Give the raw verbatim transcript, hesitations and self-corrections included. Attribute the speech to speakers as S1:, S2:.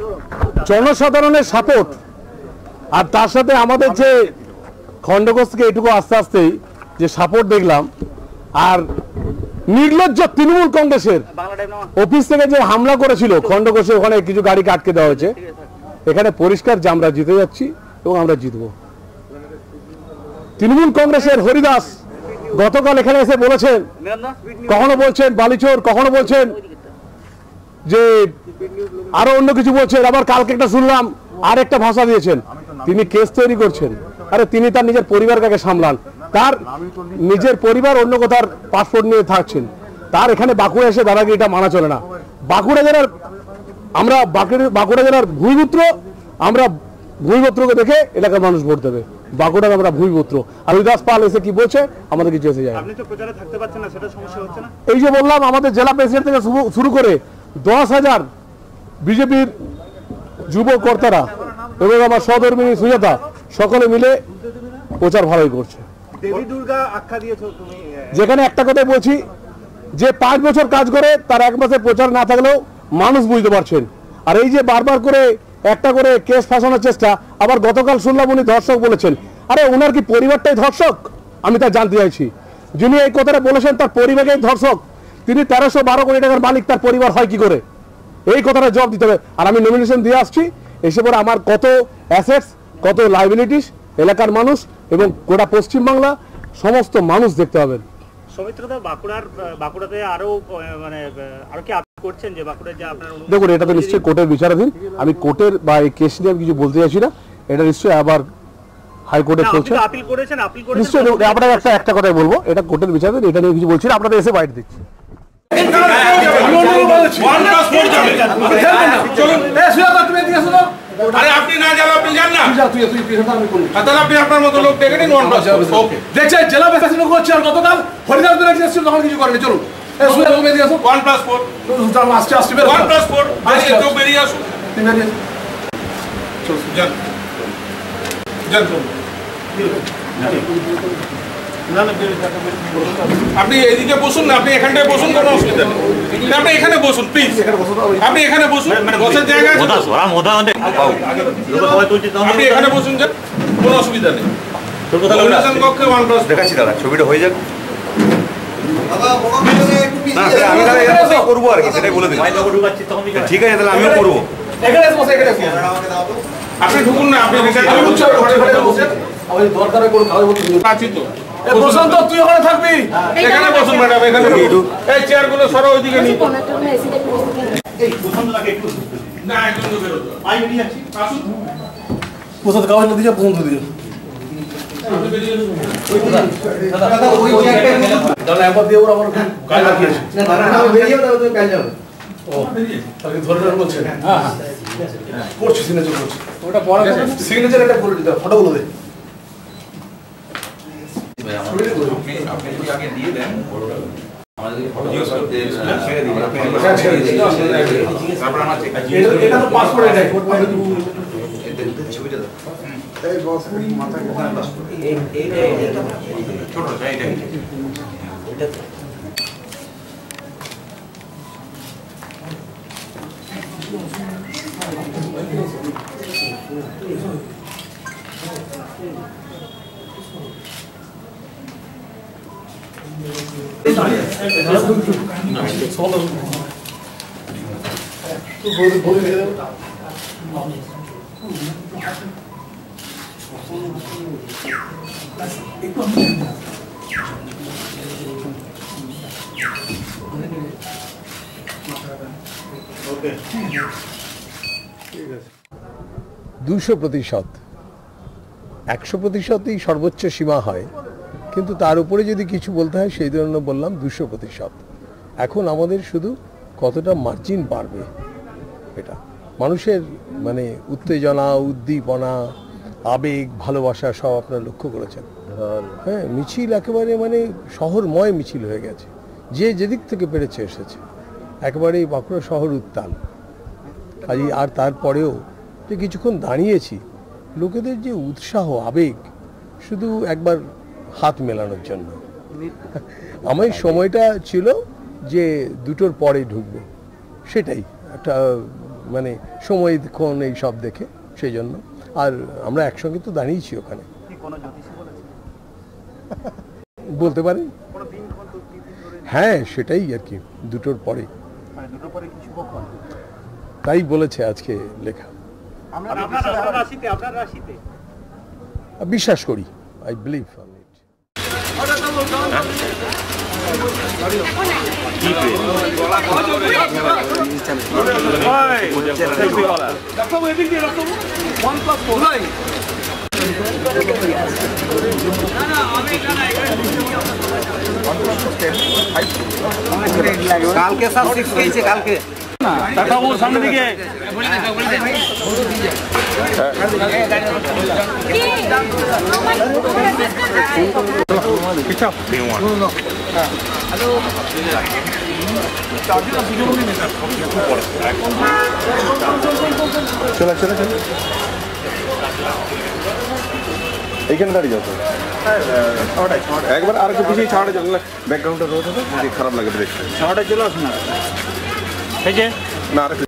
S1: জনসাধারণের সাপোর্ট আর তার সাথে আমাদের যে খণ্ডঘোষ থেকে এটুকু আস্তে আস্তেই যে সাপোর্ট দেখলাম, আর নির্লজ্জ তৃণমূল কংগ্রেসের অফিস থেকে যে হামলা করেছিল খণ্ডঘোষে, ওখানে কিছু গাড়িকে আটকে দেওয়া হয়েছে, এখানে পরিষ্কার যে আমরা জিতে যাচ্ছি এবং আমরা জিতবো। তৃণমূল কংগ্রেসের হরিদাস গতকাল এখানে এসে বলেছেন, কখনো বলছেন বালিচোর, কখনো বলছেন যে আরো অন্য কিছু বলছেন, আবার কালকে একটা শুনলাম আর একটা ভাষা দিয়েছেন, তিনি কেস তৈরি করছেন। আরে তিনি তার নিজের পরিবারকে সামলান, তার নিজের পরিবার অন্য কোথার পাসপোর্ট নিয়ে থাকছেন, তার এখানে বাঁকুড়া এসে দাদাগিরিটা মানা চলে না। বাঁকুড়া জেলার আমরা বাঁকুড়া জেলার ভূমিপুত্র, আমরা ভূমিপুত্রকে দেখে এলাকার মানুষ ভোট দেবে। বাঁকুড়ার আমরা ভূমিপুত্র, আর হরিদাস পাল এসে কি বলছে আমাদের কিছু এসে যায়। এই যে বললাম, আমাদের জেলা প্রেসিডেন্ট থেকে শুরু করে দশ হাজার বিজেপির যুব কর্তারা এবং আমার সহধর্মিনী সুজাতা সকলে মিলে প্রচার ভালোই করছে। যেখানে একটা কথাই বলছি, যে পাঁচ বছর কাজ করে তার এক মাসের প্রচার না থাকলেও মানুষ বুঝতে পারছেন। আর এই যে বারবার করে একটা করে কেস ফাঁসানোর চেষ্টা, আবার গতকাল শুনলাম উনি ধর্ষক বলেছেন। আরে ওনার কি পরিবারটাই ধর্ষক? আমি তা জানতে চাইছি। যিনি এই কথাটা বলেছেন তার পরিবারেই ধর্ষক, তিনি তেরোশো বারো কোটি টাকার মালিক, তার পরিবার হয় কি করে? এই কথাটা জবাব দিতে হবে। আর আমি নমিনেশন দিয়ে আসছি, এসে পরে আমার কত অ্যাসেটস, কত লাইবিলিটিস এলাকার মানুষ এবং গোটা পশ্চিমবাংলা সমস্ত মানুষ দেখতে পাবেন। দেখুন, এটা তো নিশ্চয়ই কোর্টের বিচারাধীন। আমি কোর্টের বা এই কেস নিয়ে আমি কিছু বলতে চাইছি না। এটা নিশ্চয়ই আবার হাইকোর্টে চলছে। নিশ্চয়ই আপনার একটা একটা কথাই বলবো, এটা কোর্টের বিচারাধীন, এটা নিয়ে কিছু বলছি না, আপনাদের এসে বাইট দিচ্ছি।
S2: আরে আপনি না যান, আপনি যান না, তুই তুই তাহলে আপনি আপনার মতো লোক ডেকে নিন। ওকে, দেখছেন জেলা প্রশাসন করছে, আর গতকাল হরিদাস বেলা এসেছিল, তখন কিছু করেনি। চলুন ওয়ান প্লাস ফোর আসছে আসছে ওয়ান প্লাস ফোর বেরিয়ে আসুন। যান যান আপনি এদিকে বসুন না, আপনি এখানটায় বসুন, কোনো অসুবিধা নেই। আপনি এখানে বসুন প্লিজ, আপনি এখানে বসুন, বসার জায়গা আছে, আপনি এখানে বসুন, যান, কোনো অসুবিধা নেই। কক্ষে ওয়ান প্লাস দেখাচ্ছি দাদা, ছবিটা হয়ে যাক। আমি তাহলে করবো আর কি, সেটাই বলে দিন। ঠিক আছে, তাহলে আমিও করবো। আপনি ঢুকুন না, আপনি দরকার আছি তো। বসন্ত তুই ওখানে থাকবি, এখানে বসুন ম্যাডাম, এখানে এই চেয়ার গুলো সরো ওইদিকে নিয়ে। এই বসন্ত লাগে একটু না, একদম তো বেরো, আই বেরিয়ে যাচ্ছি, আসুন। বসন্ত কাগজ দিয়ে যাও, বসন্ত দিয়ে আপনি বেরিয়ে আসুন। দাদা ওই চেয়ারটা দাদা একবার দিয়ে, ওর আমার কাজ বাকি আছে। না দাদা না, বেরিয়ে যাও, তুমি কাজ যাবে। ও তাহলে ধরে ধরে বলছেন। হ্যাঁ হ্যাঁ করছি, সিগনেচার করছি। ওটা পরে সিগনেচার একটা করে দিতে, ফটোগুলো দে। আপনি যদি আগে দিয়ে দেন আমাদের ফটো ইউজ করতে ছেড়ে দিন, আপনি ছেড়ে দিন, তারপর আমরা চেক করি। এটা তো পাসপোর্ট, এটা এটা ছবিটা দাও। এই বস মাথা কোথায় পাসপোর্ট? এই এই ছোট চাই, এটা এটা
S1: দুশো প্রতিশত একশো প্রতিশতই সর্বোচ্চ সীমা হয়, কিন্তু তার উপরে যদি কিছু বলতে হয় সেই জন্য বললাম দুশো প্রতিশত। এখন আমাদের শুধু কতটা মার্জিন বাড়বে, এটা মানুষের মানে উত্তেজনা, উদ্দীপনা, আবেগ, ভালোবাসা সব আপনারা লক্ষ্য করেছেন। হ্যাঁ, মিছিল একেবারে মানে শহরময় মিছিল হয়ে গেছে, যে যেদিক থেকে পেরেছে এসেছে, একেবারেই বাঁকুড়া শহর উত্তাল। কাজেই আর তারপরেও যে কিছুক্ষণ দাঁড়িয়েছি, লোকেদের যে উৎসাহ, আবেগ, শুধু একবার হাত মেলানোর জন্য। আমার সময়টা ছিল যে দুটোর পরে ঢুকবো, সেটাই একটা মানে সময়ক্ষণ এই সব দেখে সেই জন্য। আর আমরা একসঙ্গে তো দাঁড়িয়েছি ওখানে। বলতে পারেন, হ্যাঁ সেটাই আর কি, দুটোর পরে তাই বলেছে আজকে লেখা। বিশ্বাস করি, আই বিলিভ অন ইট।
S3: কালকে সব সিক্স খেয়েছে কালকে
S2: সামনে দিকে
S4: চলে চলে চলে এইখানে দাঁড়িয়ে যাও। একবার আর একটু পিছিয়ে ছাড়া চলে, ব্যাকগ্রাউন্ডটা রোড হবে, খারাপ লাগে দেখতে।
S2: ছাড়াটা চলে আসুন না,
S4: না আর একটু